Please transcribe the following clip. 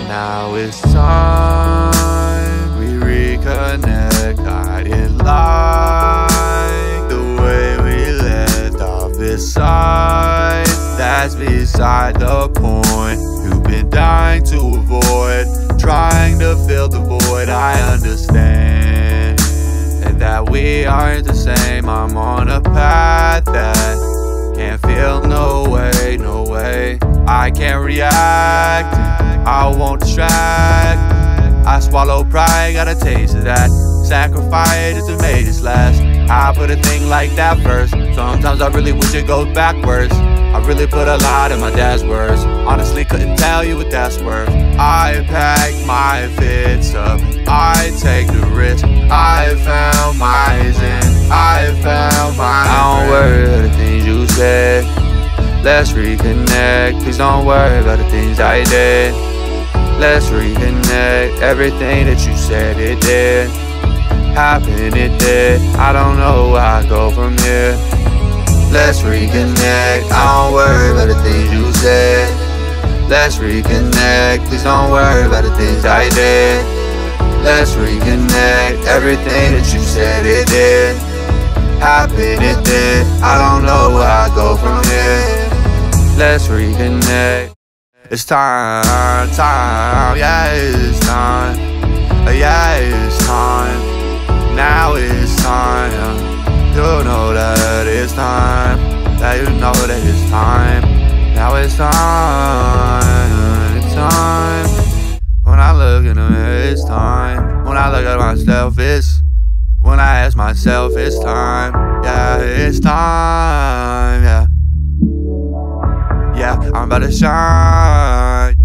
Now it's time we reconnect. I didn't like the way we left off. Besides, that's beside the point. You've been dying to avoid, trying to fill the void. I understand, and that we aren't the same. I'm on a path that can't feel no way, no way. I can't react, I won't distract. I swallow pride, got a taste of that. Sacrifice just to make this last. I put a thing like that first. Sometimes I really wish it goes backwards. I really put a lot in my dad's words. Honestly couldn't tell you what that's worth. I pack my fits up, I take the risk. I found my zen, I found my I don't worry about the things you said. Let's reconnect, please don't worry about the things I did. Let's reconnect, everything that you said it did happen, it did. I don't know where I go from here. Let's reconnect, I don't worry about the things you said. Let's reconnect, please don't worry about the things I did. Let's reconnect, everything that you said it did happen, it did. I don't know where I go from here. Let's reconnect. It's time, yeah, it's time. Yeah, it's time. Now it's time. You know that it's time. That you know that it's time. Now it's time. It's time. When I look in the mirror, it's time. When I look at myself, when I ask myself, it's time. Yeah, it's time. Yeah, I'm about to shine.